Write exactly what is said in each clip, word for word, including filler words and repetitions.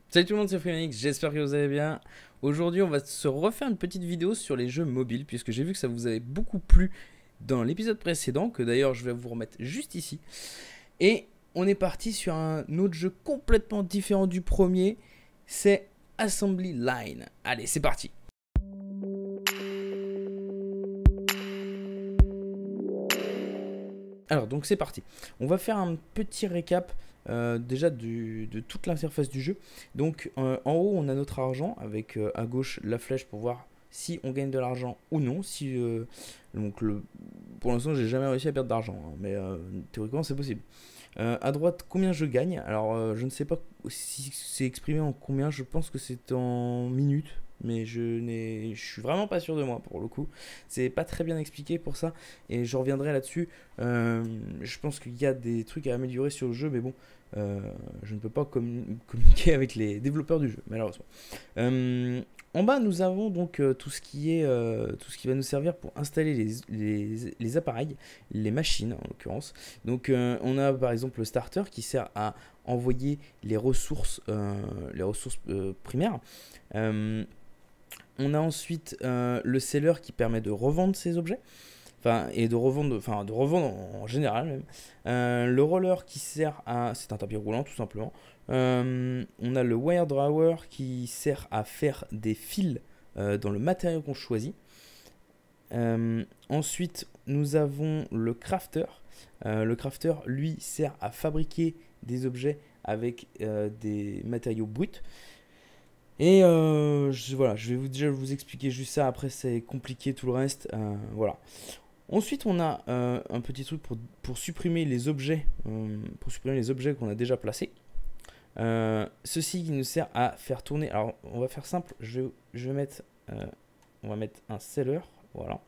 Salut tout le monde, c'est Freemanix, j'espère que vous allez bien. Aujourd'hui, on va se refaire une petite vidéo sur les jeux mobiles, puisque j'ai vu que ça vous avait beaucoup plu dans l'épisode précédent, que d'ailleurs je vais vous remettre juste ici. Et on est parti sur un autre jeu complètement différent du premier, c'est Assembly Line. Allez, c'est parti. Alors, donc c'est parti. On va faire un petit récap euh, déjà du, de toute l'interface du jeu. Donc, euh, en haut, on a notre argent avec euh, à gauche la flèche pour voir si on gagne de l'argent ou non. Si, euh, donc le, pour l'instant, j'ai jamais réussi à perdre d'argent, hein, mais euh, théoriquement, c'est possible. Euh, à droite, combien je gagne. Alors, euh, je ne sais pas si c'est exprimé en combien. Je pense que c'est en minutes. Mais je n'ai, je suis vraiment pas sûr de moi pour le coup. C'est pas très bien expliqué pour ça. Et je reviendrai là-dessus. Euh, je pense qu'il y a des trucs à améliorer sur le jeu. Mais bon, euh, je ne peux pas commun- communiquer avec les développeurs du jeu, malheureusement. Euh, En bas, nous avons donc euh, tout ce qui est euh, tout ce qui va nous servir pour installer les, les, les appareils, les machines en l'occurrence. Donc, euh, on a par exemple le starter qui sert à envoyer les ressources, euh, les ressources euh, primaires. Euh, on a ensuite euh, le seller qui permet de revendre ces objets. Enfin, et de revendre, enfin, de revendre en, en général même. Euh, le roller qui sert à... C'est un tapis roulant tout simplement. Euh, on a le wire drawer qui sert à faire des fils euh, dans le matériau qu'on choisit. Euh, ensuite, nous avons le crafter. Euh, le crafter, lui, sert à fabriquer des objets avec euh, des matériaux bruts. Et euh, je, voilà, je vais vous, déjà vous expliquer juste ça. Après, c'est compliqué tout le reste. Euh, voilà. Ensuite, on a euh, un petit truc pour, pour supprimer les objets, euh, pour supprimer les objets qu'on a déjà placés. Euh, ceci qui nous sert à faire tourner. Alors, on va faire simple. Je vais, je vais mettre, euh, on va mettre un seller, voilà.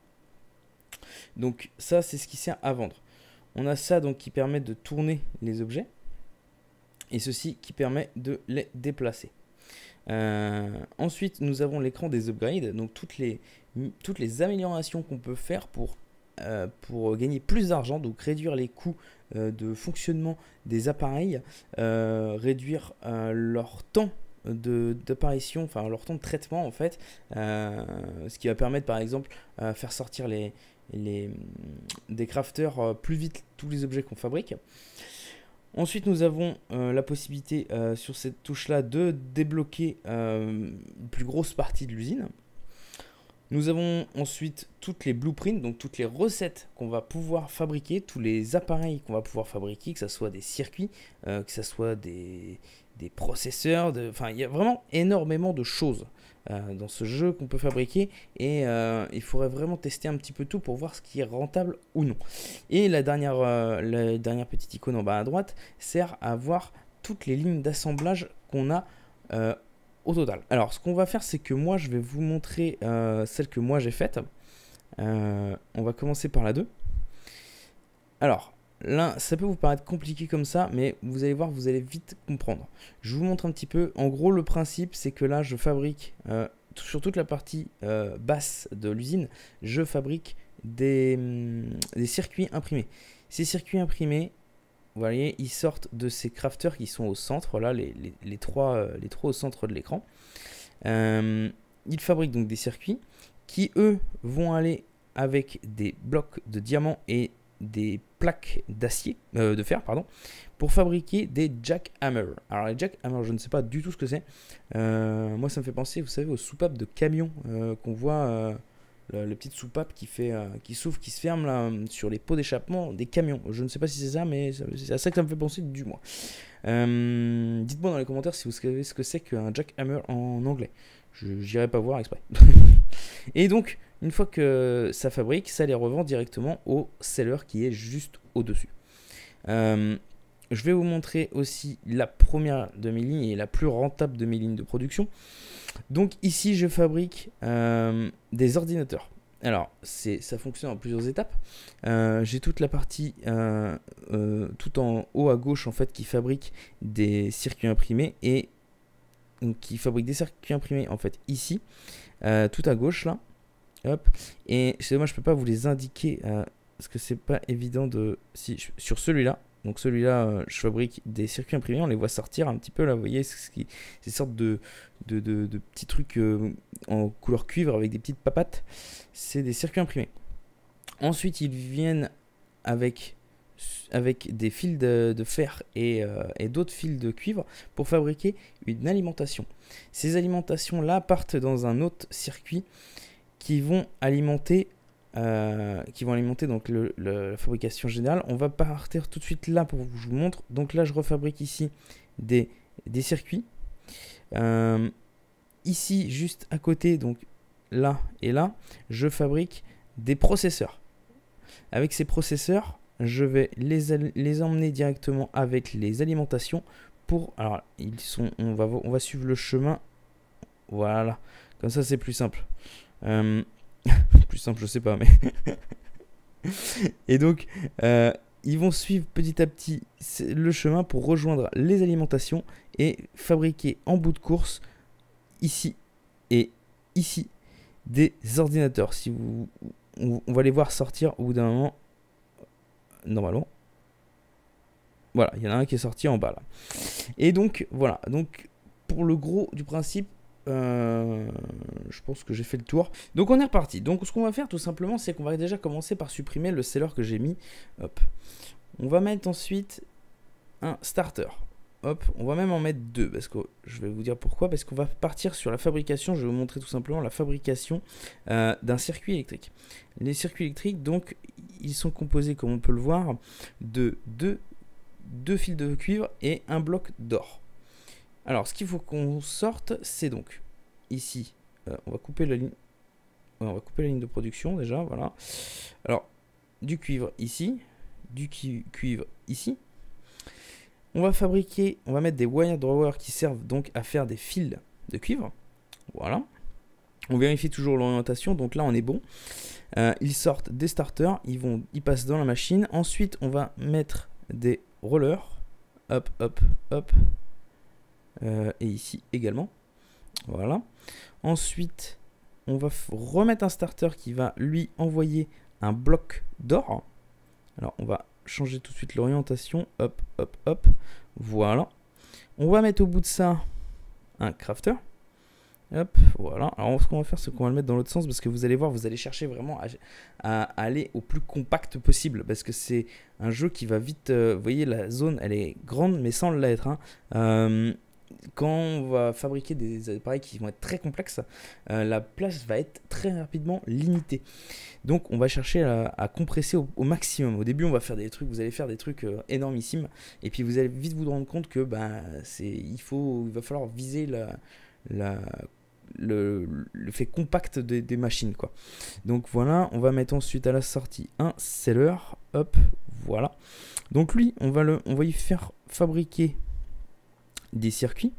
Donc ça, c'est ce qui sert à vendre. On a ça donc qui permet de tourner les objets, et ceci qui permet de les déplacer. Euh, ensuite, nous avons l'écran des upgrades, donc toutes les, toutes les améliorations qu'on peut faire pour, euh, pour gagner plus d'argent, donc réduire les coûts euh, de fonctionnement des appareils, euh, réduire euh, leur temps d'apparition, enfin leur temps de traitement en fait, euh, ce qui va permettre par exemple euh, faire sortir les, les, des crafters euh, plus vite tous les objets qu'on fabrique. Ensuite, nous avons euh, la possibilité euh, sur cette touche-là de débloquer euh, une plus grosse partie de l'usine. Nous avons ensuite toutes les blueprints, donc toutes les recettes qu'on va pouvoir fabriquer, tous les appareils qu'on va pouvoir fabriquer, que ce soit des circuits, euh, que ce soit des, des processeurs, de... enfin il y a vraiment énormément de choses euh, dans ce jeu qu'on peut fabriquer et euh, il faudrait vraiment tester un petit peu tout pour voir ce qui est rentable ou non. Et la dernière, euh, la dernière petite icône en bas à droite sert à voir toutes les lignes d'assemblage qu'on a euh, au total. Alors ce qu'on va faire, c'est que moi je vais vous montrer euh, celle que moi j'ai faite. Euh, on va commencer par la deux. Alors là, ça peut vous paraître compliqué comme ça, mais vous allez voir, vous allez vite comprendre. Je vous montre un petit peu. En gros, le principe, c'est que là, je fabrique, euh, sur toute la partie euh, basse de l'usine, je fabrique des, des circuits imprimés. Ces circuits imprimés, vous voyez, ils sortent de ces crafters qui sont au centre, là, les, les, les, trois, euh, les trois au centre de l'écran. Euh, ils fabriquent donc des circuits qui, eux, vont aller avec des blocs de diamants et des plaques d'acier, euh, de fer, pardon, pour fabriquer des jackhammer. Alors les jackhammer, je ne sais pas du tout ce que c'est. Euh, moi, ça me fait penser, vous savez, aux soupapes de camions euh, qu'on voit, euh, le, le petite soupape qui fait, euh, qui s'ouvre, qui se ferme là sur les pots d'échappement des camions. Je ne sais pas si c'est ça, mais c'est à ça que ça me fait penser du moins. Euh, Dites-moi dans les commentaires si vous savez ce que c'est qu'un jackhammer en anglais. Je n'irai pas voir exprès. Et donc, une fois que ça fabrique, ça les revend directement au seller qui est juste au-dessus. Euh, je vais vous montrer aussi la première de mes lignes et la plus rentable de mes lignes de production. Donc ici, je fabrique euh, des ordinateurs. Alors, ça fonctionne en plusieurs étapes. Euh, J'ai toute la partie euh, euh, tout en haut à gauche en fait qui fabrique des circuits imprimés et donc, qui fabrique des circuits imprimés en fait ici, euh, tout à gauche là. Hop. Et c'est dommage, je peux pas vous les indiquer euh, parce que c'est pas évident de. Si sur celui-là, Donc celui-là, euh, je fabrique des circuits imprimés. On les voit sortir un petit peu là, vous voyez, c'est ces sortes de, de, de, de petits trucs euh, en couleur cuivre avec des petites papates. C'est des circuits imprimés. Ensuite, ils viennent avec, avec des fils de, de fer et, euh, et d'autres fils de cuivre pour fabriquer une alimentation. Ces alimentations-là partent dans un autre circuit qui vont alimenter Euh, qui vont alimenter donc le, le, la fabrication générale. On va partir tout de suite là pour que je vous montre. Donc là, je refabrique ici des, des circuits. Euh, ici, juste à côté, donc là et là, je fabrique des processeurs. Avec ces processeurs, je vais les, les emmener directement avec les alimentations pour... Alors, ils sont, on, va, on va suivre le chemin. Voilà. Comme ça, c'est plus simple. Euh, plus simple, je sais pas, mais... Et donc, euh, ils vont suivre petit à petit le chemin pour rejoindre les alimentations et fabriquer en bout de course, ici et ici, des ordinateurs. Si vous, on, on va les voir sortir au bout d'un moment, normalement. Voilà, il y en a un qui est sorti en bas là. Et donc, voilà. Donc, pour le gros du principe, Euh, je pense que j'ai fait le tour. Donc on est reparti. Donc ce qu'on va faire tout simplement, c'est qu'on va déjà commencer par supprimer le seller que j'ai mis. Hop. On va mettre ensuite un starter. Hop. On va même en mettre deux parce que je vais vous dire pourquoi. Parce qu'on va partir sur la fabrication. Je vais vous montrer tout simplement la fabrication euh, d'un circuit électrique. Les circuits électriques, donc, ils sont composés, comme on peut le voir, de deux, deux fils de cuivre et un bloc d'or. Alors, ce qu'il faut qu'on sorte, c'est donc ici, euh, on va couper la ligne, ouais, on va couper la ligne de production déjà, voilà. Alors, du cuivre ici, du cuivre ici. On va fabriquer, on va mettre des wire drawers qui servent donc à faire des fils de cuivre, voilà. On vérifie toujours l'orientation, donc là on est bon. Euh, ils sortent des starters, ils vont, ils passent dans la machine. Ensuite, on va mettre des rollers, hop, hop, hop. Euh, et ici également, voilà. Ensuite, on va remettre un starter qui va lui envoyer un bloc d'or. Alors, on va changer tout de suite l'orientation, hop, hop, hop, voilà. On va mettre au bout de ça un crafter, hop, voilà. Alors, ce qu'on va faire, c'est qu'on va le mettre dans l'autre sens parce que vous allez voir, vous allez chercher vraiment à, à aller au plus compact possible parce que c'est un jeu qui va vite. Euh, vous voyez, la zone, elle est grande, mais sans l'être. Hein. Euh, Quand on va fabriquer des appareils qui vont être très complexes, euh, la place va être très rapidement limitée. Donc on va chercher à, à compresser au, au maximum. Au début on va faire des trucs, vous allez faire des trucs euh, énormissimes, et puis vous allez vite vous rendre compte que bah, c'est, il, faut, il va falloir viser la, la, le, le fait compact des, des machines, quoi. Donc voilà, on va mettre ensuite à la sortie un seller, hop, voilà. Donc lui, on va, le, on va y faire fabriquer des circuits.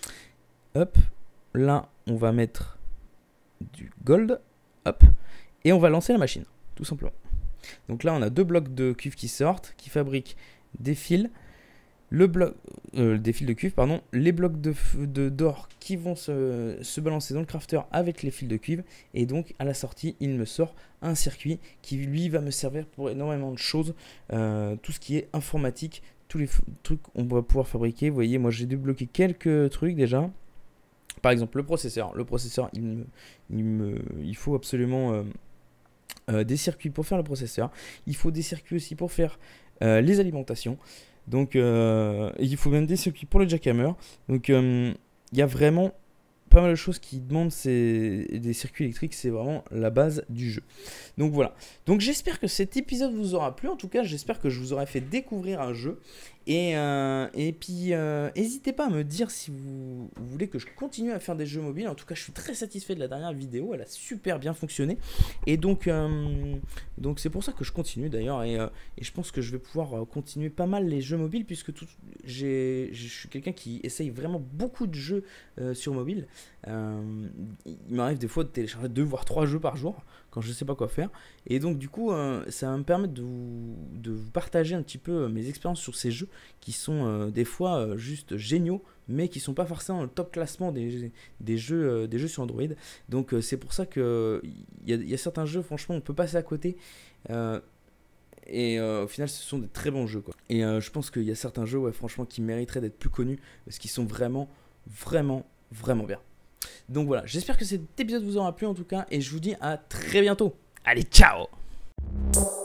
Hop, là on va mettre du gold, hop, et on va lancer la machine, tout simplement. Donc là on a deux blocs de cuivre qui sortent, qui fabriquent des fils, le bloc, euh, des fils de cuivre, pardon, les blocs de, de d'or qui vont se, se balancer dans le crafter avec les fils de cuivre, et donc à la sortie il me sort un circuit qui lui va me servir pour énormément de choses, euh, tout ce qui est informatique. Tous les trucs on va pouvoir fabriquer. Vous voyez, moi j'ai débloqué quelques trucs déjà. Par exemple, le processeur. Le processeur, il, me, il, me, il faut absolument euh, euh, des circuits pour faire le processeur. Il faut des circuits aussi pour faire euh, les alimentations. Donc, euh, il faut même des circuits pour le jackhammer. Donc, euh, il y a vraiment pas mal de choses qui demandent ces, des circuits électriques. C'est vraiment la base du jeu. Donc voilà. Donc j'espère que cet épisode vous aura plu. En tout cas, j'espère que je vous aurai fait découvrir un jeu. Et, euh, et puis, euh, n'hésitez pas à me dire si vous, vous voulez que je continue à faire des jeux mobiles. En tout cas, je suis très satisfait de la dernière vidéo. Elle a super bien fonctionné. Et donc, euh, donc c'est pour ça que je continue d'ailleurs. Et, euh, et je pense que je vais pouvoir continuer pas mal les jeux mobiles puisque tout, j'ai, je suis quelqu'un qui essaye vraiment beaucoup de jeux euh, sur mobile. Euh, il m'arrive des fois de télécharger deux voire trois jeux par jour quand je sais pas quoi faire, et donc du coup euh, ça va me permettre de vous, de vous partager un petit peu mes expériences sur ces jeux qui sont euh, des fois euh, juste géniaux mais qui sont pas forcément dans le top classement des, des, jeux, euh, des jeux sur Android. Donc euh, c'est pour ça que il y, y a certains jeux franchement on peut passer à côté, euh, Et euh, au final, ce sont des très bons jeux, quoi. Et euh, je pense qu'il y a certains jeux, ouais, franchement, qui mériteraient d'être plus connus parce qu'ils sont vraiment, vraiment, vraiment bien. Donc voilà, j'espère que cet épisode vous aura plu en tout cas et je vous dis à très bientôt. Allez, ciao!